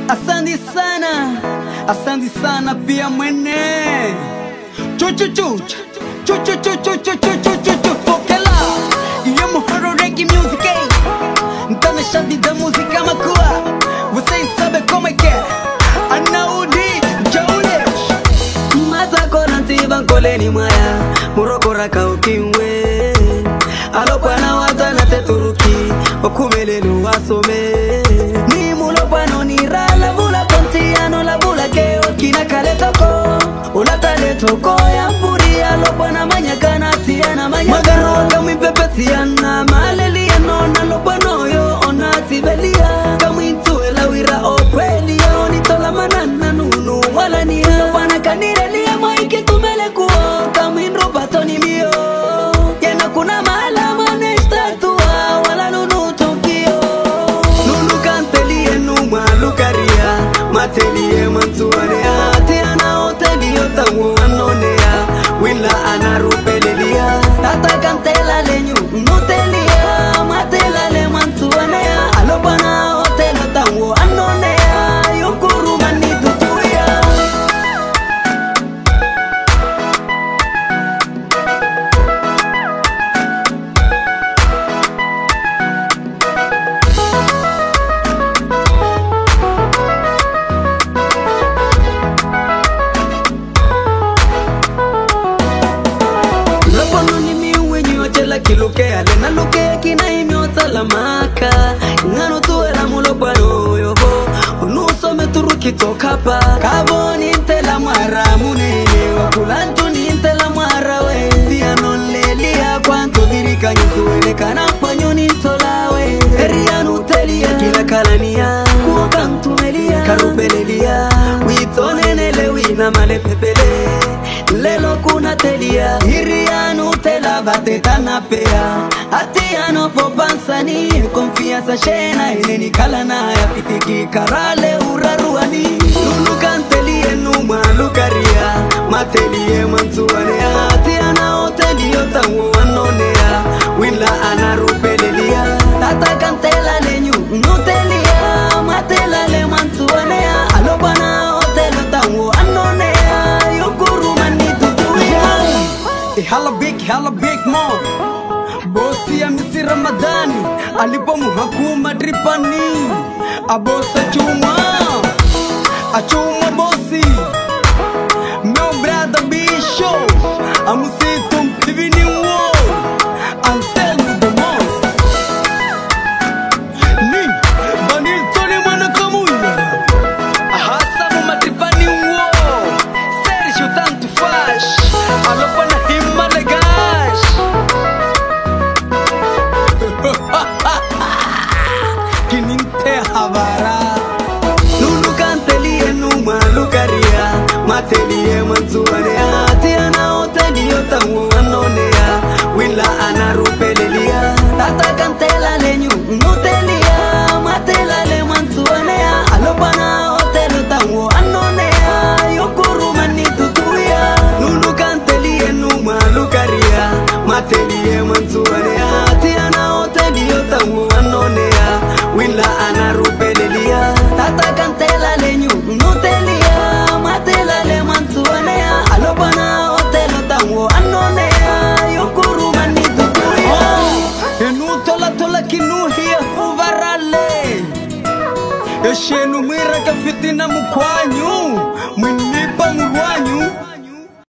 Asante sana pia mwene. Chuchuchucha Fokela Iyo muhoro reggae music Ntana shabi da muzika makua Você sabe como é que é Anaudi Jaulish Mata koranti bankoleni maya Murokora kaukiwe Alopana watana teturuki Okumelenu wasome Ni mulopano ni rala Vula kontiano la vula keo Kina kale toko Ulatale toko ya mpuri Alopana manyakana tiana manyakana Magano kamipepetiana Malelia nona lopano yo Onati belia Kamintuela wira okwelia Onitola manana nunu Walania Lopana kanirelia Maike tumele kuo Kaminro patoni mio Yena kuna mahala manestatua Wala nunu tokio Nunu kantelie numa lukaria Matelie mantuanea Tiana hoteli yotamu anonea Wila anarupelelia Tata kantela lenyu Nutelia Matela le mantuanea Alopana hotel yotamu anonea Yukuru manitutuya Kilukea lena lukea kina imiota la maka Ngano tuwela mulopano yobo Unusome turuki tokapa Kaboni intela mwara munene Wakulantu ni intela mwara we Diano lelia kwanto dirika nyutuwele Kanampanyo nintolawe Erianu telia kila kalania Kuokantu melia karubelelia Witonenele wina male pepele Lelo kuna telia Irianu tela bate tanapea Atiano po bansani Confianza shena Ineni kalana ya pitiki karale uraruani Nunu kantelie numa lukaria Matelie mantuanea Atiana hoteli yotamu anonea Wila anarupelelia Tata kantela lenyu Nutelia Matela le mantuanea Alopana hotel yotamu anonea Yukuru Hala big mom Bosi ya misi Ramadhani Alipo muhakuma dripani Abosa chuma Achuma bosi Meu brother Bisho Amusitum divini wo Anselmo the most Ni Banil Tony mana kamuya Ahasamu madripani wo Sergio tanto faz Alopana himma legas Kininte havara Nunu kantelie numa lukaria Matelie mantuanea Tiana hoteli yotamu anonea Wila anarupelelia Tata kantela lenyu Nutelia Matela le mantuanea Alopana hotel yotamu anonea Yukuru manitutuya Nunu kantelie numa lukaria Matelie mantuanea Tiana hoteli yotamu anonea Wila anarupelelia Tata kantela lenyu Nutelia Matela le mantuanea Alopana hotel yotamu anonea Yukuru manitutuya Enutola tola kinuhia uvarale Eshenu mwira kafitina mukwanyu Mwinipa murwanyu